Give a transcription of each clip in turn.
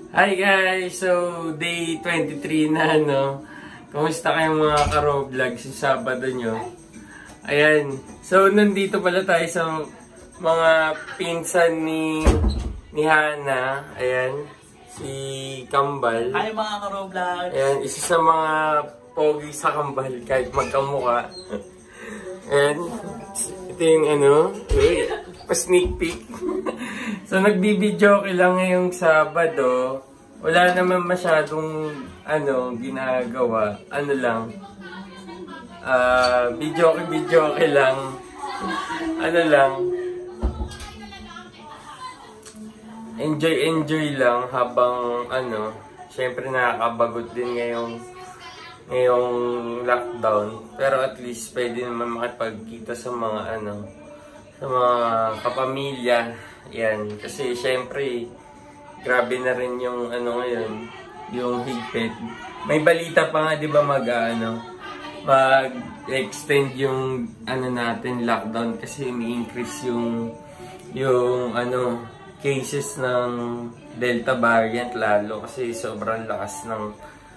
Hi guys! So, day 23 na, no? Kumusta kayong mga ka-Roblox sa Sabado nyo? Ayan. So, nandito pala tayo sa mga pinsan ni Hana. Ayan. Si Kambal. Hi mga ka-Roblox! Ayan. Isa sa mga pogi sa Kambal kahit magkamuka. Ayan. Ito yung pa-sneak peek. So, nagbibideo ko lang ngayong Sabado. Wala naman masyadong, ginagawa. Ano lang. Video ko lang. Ano lang. Enjoy lang habang, syempre nakakabagot din ngayong lockdown. Pero at least pwede naman makipagkita sa mga, sa mga kapamilya. Yan. Kasi syempre, grabe na rin yung ngayon, yung higpit. May balita pa nga 'di ba mag-extend yung natin lockdown kasi may-increase yung cases ng Delta variant lalo kasi sobrang lakas ng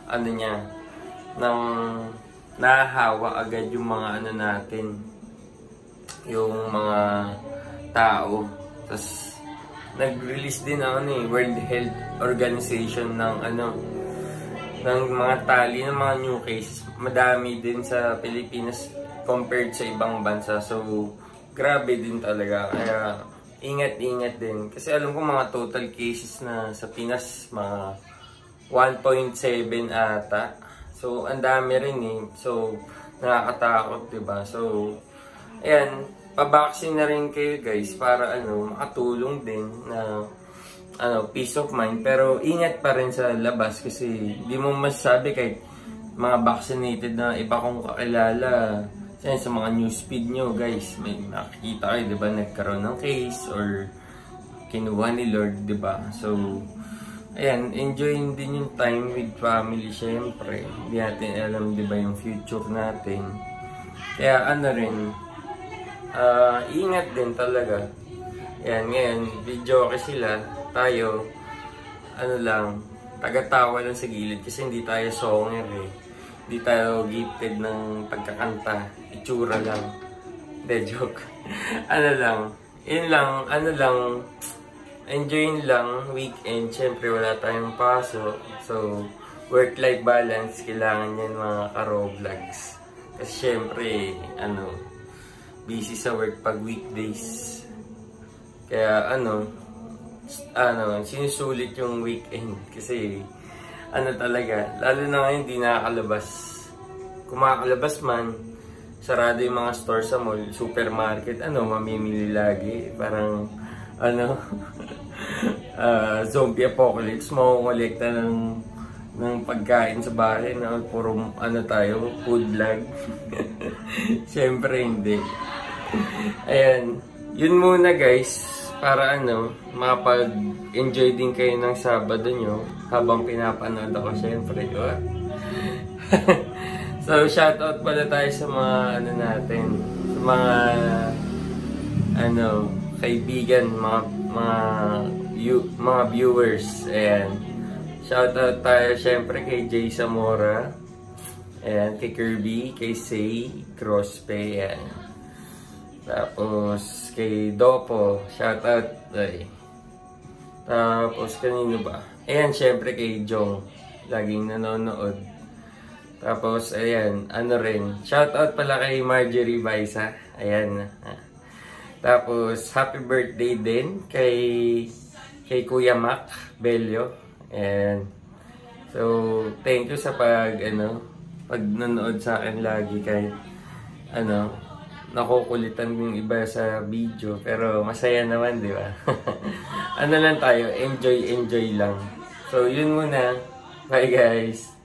ng nahahawa agad yung mga natin, yung mga tao. Tapos nag-release din World Health Organization ng mga tali ng mga new cases. Madami din sa Pilipinas compared sa ibang bansa. So, grabe din talaga. Kaya, ingat-ingat din. Kasi alam ko mga total cases na sa Pinas, mga 1.7 ata. So, ang dami rin So, nakakatakot, diba? So, ayan. Pa-vaccine na rin kayo guys para makatulong din na peace of mind, pero ingat pa rin sa labas kasi di mo masasabi kahit mga vaccinated na iba kong kakilala sa mga newsfeed nyo guys, may nakikita kayo diba nagkaroon ng case or kinuha ni Lord, diba? So ayan, enjoying din yung time with family. Syempre hindi natin alam diba yung future natin, kaya ingat din talaga. Yan, ngayon, video kasi sila. Tayo, taga-tawa lang sa gilid kasi hindi tayo songer Hindi tayo gifted ng pagkakanta. Itsura lang. De, joke. Yun lang, enjoyin lang, weekend. Siyempre, wala tayong paso. So, work-life balance, kailangan yan mga ka-Roblox. Kasi siyempre, busy sa work pag weekdays. Kaya sinusulit yung weekend kasi talaga, lalo na ngayon hindi nakakalabas. Kung makakalabas man, sarado yung mga store sa mall, supermarket, mamimili lagi. Parang zombie apocalypse, makukolekta ng pagkain sa bahay na puro tayo, food vlog. Siyempre hindi. Ayan, yun muna guys, para makapag-enjoy din kayo ng Sabado nyo habang pinapanood ako syempre. So shoutout pala tayo sa mga natin, sa mga kaibigan, mga viewers. Ayan, shoutout tayo syempre kay Jay Zamora, ayan, kay Kirby, kay Say Crosspay, ayan. Tapos kay Dopo, shoutout. Tapos kanino ba? Ayan, syempre kay Jong, laging nanonood. Tapos ayan, shoutout pala kay Marjorie Baisa, ayan. Tapos happy birthday din kay Kuya Mac Bello. And so thank you sa pag nanonood sa akin lagi, kahit nakukulitan yung iba sa video, pero masaya naman, di ba? Lang tayo, enjoy lang. So yun muna. Bye guys.